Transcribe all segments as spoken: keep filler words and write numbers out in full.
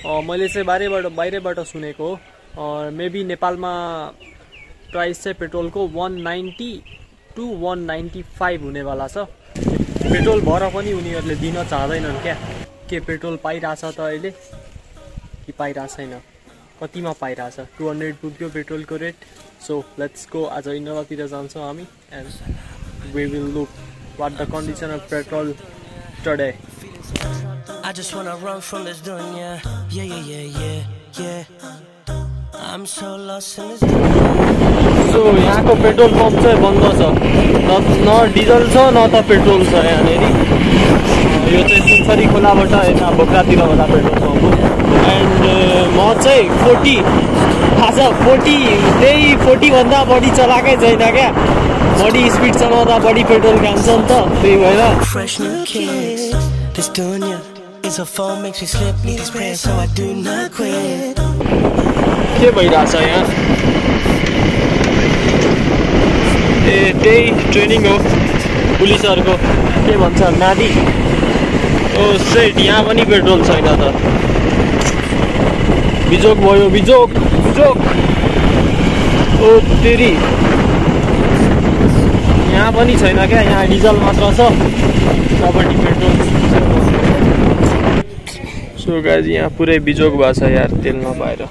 मैले चाहिँ बाहिरबाट बाहिरबाट सुनेको हो मेबी नेपालमा प्राइस चाहिँ पेट्रोलको one ninety to one ninety-five हुनेवाला छ। पेट्रोल भर पनि उनीहरूले दिन चाहदैनन् क्या। के पेट्रोल पाइरहेछ त अहिले कि पाइरहेको छैन, कतिमा पाइरहेछ? two hundred पुग्यो पेट्रोलको रेट। सो लेट्स गो, आज इनोभातिर जान्छौँ हामी and we will look what the condition of petrol today. I just wanna run from this dunya. Yeah, yeah, yeah, yeah, yeah. I'm so lost in this dunya. So यहाँको petrol pump चाहिँ बन्द छ, न न diesel छ न त petrol छ यहाँनेरि। यो चाहिँ सुनसरी खोलाबाट यता बोक्रातिर होला पेट्रोल पम्प हो। एन्ड म चाहिँ फोर्टी थाहा छ फोर्टी त्यही फोर्टी भन्दा बढी चलाएकै छैन क्या। बढी स्पिड चलाउँदा बढी पेट्रोल खान्छ नि त, त्यही भएर This dunya is a phone makes me slip, need this prayer so I do not quit. के भइरहेछ यहाँ? ए त्यही ट्रेनिङ हो पुलिसहरूको, के भन्छ नादी। ओ सेट, यहाँ पनि पेट्रोल छैन त, बिजोक भयो बिजोक बिजोक। ओ तेरी, यहाँ पनि छैन क्या, यहाँ डिजल मात्र छ, सबैटी पेट्रोल। सो गाइज यहाँ पुरै बिजोक भएको छ यार, तेल नपाएर।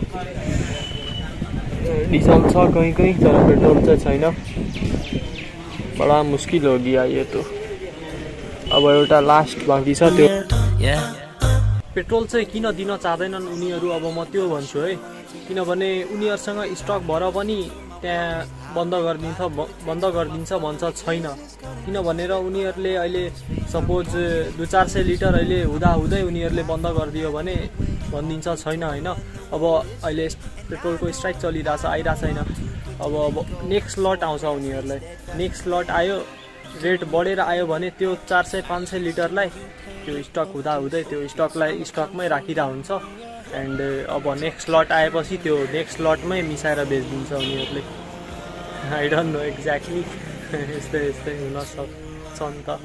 डिजल छ कहीँ कहीँ तर पेट्रोल चाहिँ छैन। बडा मुस्किल हो गया ये तो। अब एउटा लास्ट बाँकी छ त्यो। पेट्रोल चाहिँ किन दिन चाहदैनन् उनीहरू, अब म त्यो भन्छु है। किनभने उनीहरूसँग स्टक भएर पनि त्यहाँ बन्द गरिदिन्छ बन्द गरिदिन्छ भन्छ छैन। किन भनेर उनीहरूले अहिले सपोज दुई चार सय लिटर अहिले हुँदा हुँदै उनीहरूले बन्द गरिदियो भने भनिदिन्छ छैन होइन। अब अहिले पेट्रोलको स्ट्राइक चलिरहेछ, आइरहेको छैन। अब अब नेक्स्ट लट आउँछ उनीहरूलाई, नेक्स्ट लट आयो, रेट बढेर आयो भने त्यो चार सय पाँच सय लिटरलाई त्यो स्टक हुँदा हुँदै त्यो स्टकलाई स्टकमै राखिरहेको हुन्छ। एन्ड अब नेक्स्ट लट आएपछि त्यो नेक्स्ट लटमै मिसाएर बेचिदिन्छ उनीहरूले। आई डोन्ट नो एक्ज्याक्टली, यस्तै यस्तै हुन सक्छ नि त।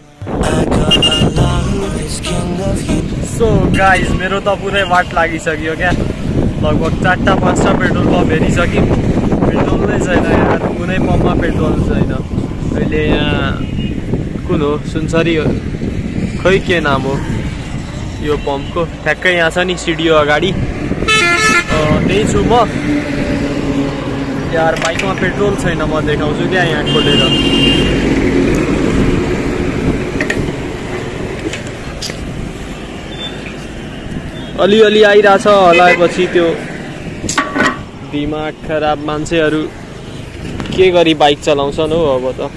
सो गाइज मेरो त पुरै वाट लागिसक्यो क्या, लगभग चारवटा पाँचवटा पेट्रोल पम्प हेरिसक्यौँ, पेट्रोल नै छैन यार, कुनै पम्पमा पेट्रोल छैन। अहिले यहाँ कुन हो, सुनसरी हो, खै के नाम हो यो पम्पको? ठ्याक्कै यहाँ छ नि सिडियो अगाडि, त्यही छु म यार। बाइकमा पेट्रोल छैन, म देखाउँछु क्या यहाँ खोलेर। अलिअलि आइरहेछ, हलाएपछि त्यो दिमाग खराब मान्छेहरू के गरी बाइक चलाउँछन् हो अब त।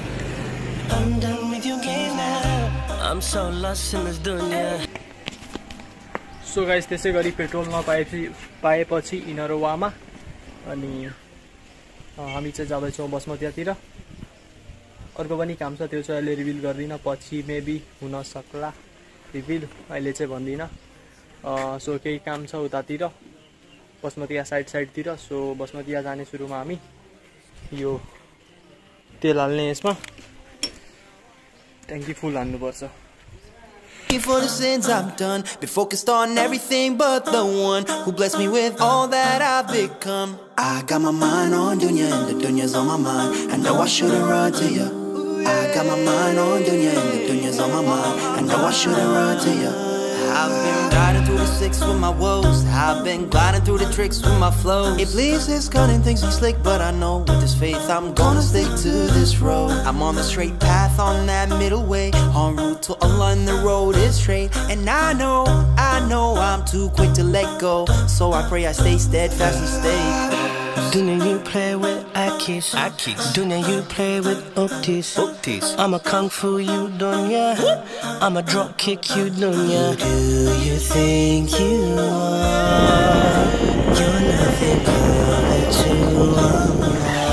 सो गाइस त्यसै गरी पेट्रोल नपाएपछि पाएपछि इनोभामा अनि हामी चाहिँ जाँदैछौँ बसमतियातिर। अर्को पनि काम छ, त्यो चाहिँ अहिले रिभिल गर्दिनँ, पछि मेबी हुन सक्ला रिभिल, अहिले चाहिँ भन्दिनँ। सो केही काम छ उतातिर बसमतिया साइड साइडतिर। सो बसमतिया जाने सुरुमा हामी यो तेल हाल्ने, यसमा ट्याङ्की फुल हाल्नुपर्छ। For the sins I've done, been focused on everything but the one who blessed me with all that I've become. I got my mind on dunya and the dunya's on my mind. I know I shouldn't run to you. I got my mind on dunya and the dunya's on my mind. I know I shouldn't run to you. I've been riding through the six with my woes. I've been gliding through the tricks with my flows. It bleeds his cunning, thinks he's slick, but I know with this faith I'm gonna stick to this road. I'm on the straight path, on that middle way, en route to Allah, and the road is straight. And I know, I know I'm too quick to let go, so I pray I stay steadfast and stay. Dunya you play with Akis, Akis. Dunya you play with Uktis, Uktis. I'm a kung fu you dunya, I'm a drop kick you dunya. Who do you think you are? You're nothing compared to Allah.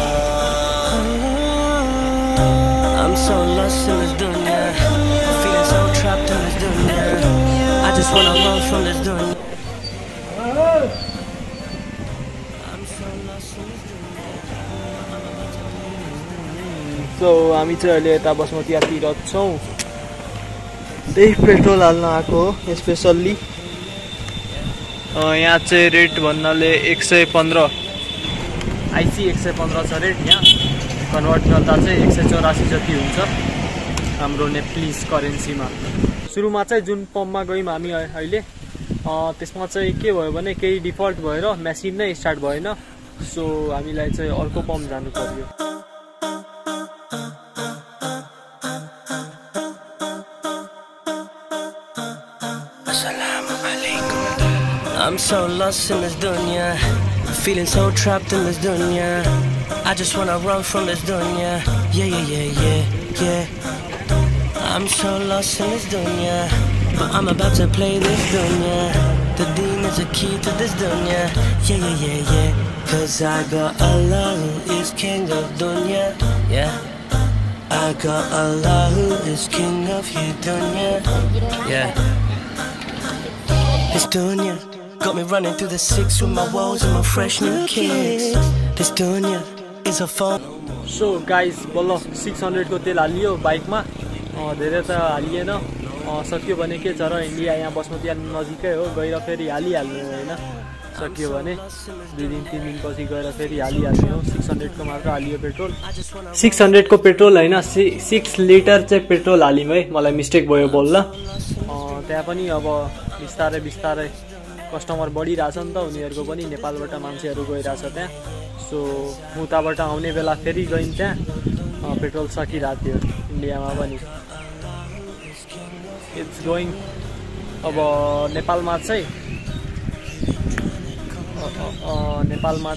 I'm so lost in this dunya, feeling so trapped in this dunya. I just wanna run from this dunya. So हामी चाहिँ अहिले यता बसमतियातिर छौँ, त्यही petrol हाल्न आएको हो specially. यहाँ चाहिँ रेट भन्नाले एक सय पन्ध्र आइसी एक सय पन्ध्र छ रेट। यहाँ कन्भर्ट गर्दा चाहिँ एक सय चौरासी जति हुन्छ हाम्रो नेपालीज करेन्सीमा। सुरुमा चाहिँ जुन पम्पमा गयौँ हामी अहिले त्यसमा चाहिँ के भयो भने केही डिफल्ट भएर मेसिन नै स्टार्ट भएन, सो हामीलाई चाहिँ अर्को पम्प जानु पर्यो। I'm so lost in this dunya, feeling so trapped in this dunya. I just wanna run from this dunya. Yeah, yeah, yeah, yeah, yeah. I'm so lost in this dunya, but I'm about to play this dunya. The deen is a key to this dunya. Yeah, yeah, yeah, yeah. Cause I got Allah who is king of dunya. Yeah. I got Allah who is king of you dunya. Yeah. This dunya got me running through the six with my walls and my fresh new kicks. This dunya is a phone. So guys, बल्ल six hundred को तेल हालियो बाइकमा, धेरै त हालिएन, सकियो भने के छ र इन्डिया यहाँ बस्नु त्यहाँ नजिकै हो, गएर फेरि हालिहाल्नु होइन, सकियो भने दुई दिन तीन दिन पछि गएर फेरि हालिहाल्ने हो। six hundred को मात्र हालियो पेट्रोल, six hundred को पेट्रोल होइन six लिटर चाहिँ पेट्रोल हालिम है, मलाई मिस्टेक भयो बोल्न। त्यहाँ पनि अब बिस्तारै बिस्तारै कस्टमर बढिरहेछ नि त, उनीहरूको पनि नेपालबाट मान्छेहरू गइरहेछ त्यहाँ। सो उताबाट आउने बेला फेरि गयौँ त्यहाँ, पेट्रोल सकिरहेको थियो इन्डियामा पनि। It's going. अब नेपालमा चाहिँ नेपालमा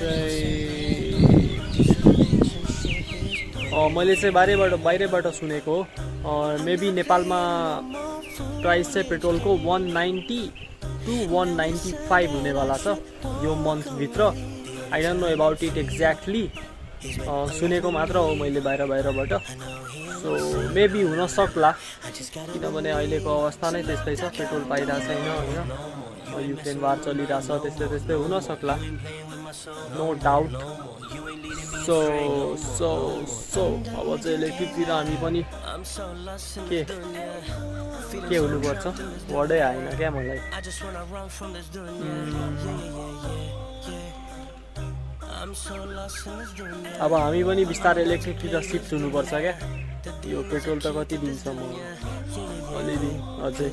चाहिँ मैले चाहिँ बाहिरबाट बाहिरबाट सुनेको हो, मेबी नेपालमा प्राइस चाहिँ पेट्रोलको one ninety to one ninety-five हुनेवाला छ यो मन्थभित्र। I don't know about it exactly, सुनेको मात्र हो मैले बाहिर बाहिरबाट। सो मेबी हुन सक्ला, किनभने अहिलेको अवस्था नै त्यस्तै छ, पेट्रोल पाइरहेको छैन होइन, युक्रेन वार चलिरहेछ, त्यस्तै त्यस्तै हुन सक्ला, no doubt. So so so अब चाहिँ इलेक्ट्रिकतिर हामी पनि के के हुनुपर्छ, वर्डै आएन क्या मलाई। अब हामी पनि बिस्तारै इलेक्ट्रिकतिर सिफ्ट हुनुपर्छ क्या, यो पेट्रोल त कति दिन्छ म अलिअलि अझै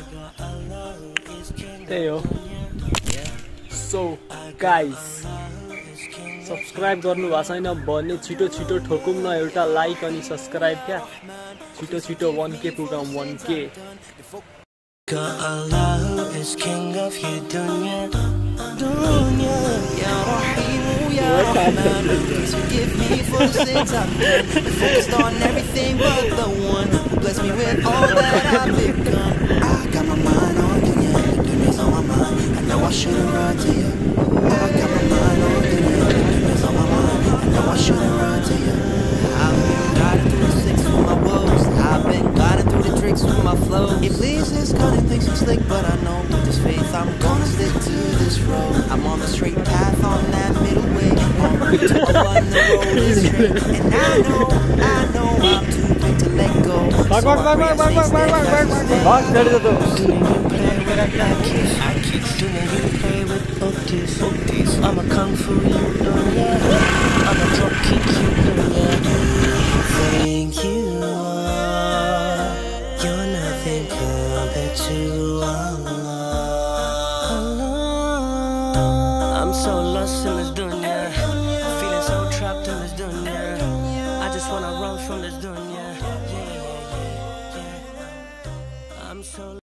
त्यही हो। सो गाइस, सब्सक्राइब गर्नु भएको छैन भने छिटो छिटो ठोकौँ न एउटा लाइक अनि सब्सक्राइब क्या, छिटो छिटो one K पुगाउँ one K। Got Allah who is king of you dunya, dunya. Ya Rahim, Ya Rahman, please forgive me for the sins I've done. Focused on everything but the one who blessed me with all that I've become. I got my mind on dunya, dunya's on my mind. I know I shouldn't run to you. I got my mind on dunya, dunya's on my mind. I know I shouldn't run to you. I've been guided through the six with my woes. I've been guided through the tricks with my flow. Iblis is cunning, thinks he's slick, but I know with this faith I'm gonna stick to this road. I'm on the straight path, on that middle way. On route to one, the road is straight. And I know, I know I'm too quick to let go. So I pray I stay steadfast. Do you play with that kiss? I kiss. Do you play with Otis? Otis. I'm a kung fu you, yeah. I'm a drop kick you, yeah. Thank you. You're nothing compared to Allah. I'm so lost in this dunya, feeling so trapped in this dunya. I just wanna run from this dunya. Yeah, yeah, yeah, yeah. I'm so